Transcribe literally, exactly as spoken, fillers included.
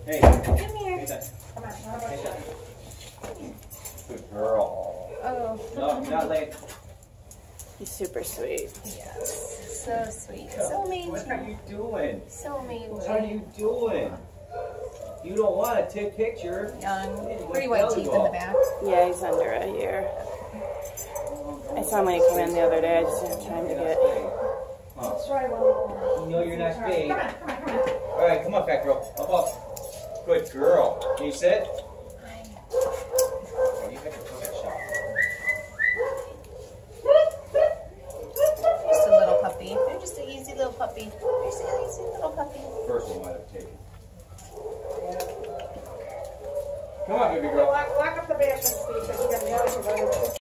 Hey. Come here. Hey, Come on. hey, good girl. Oh. No, not late. He's super sweet. Yes. So sweet. So mangy. What are you doing? So mangy. What are you doing? You don't want to take picture. Young. Pretty white teeth in the back. Yeah, he's under a year. I saw him when he came in the other day. I just didn't have time to get. Oh. You know you're not spayed. All right, come on, fat girl. Up, up. Good girl. Can you sit? Oh, you have to put that shot. Just a little puppy. They're just an easy little puppy.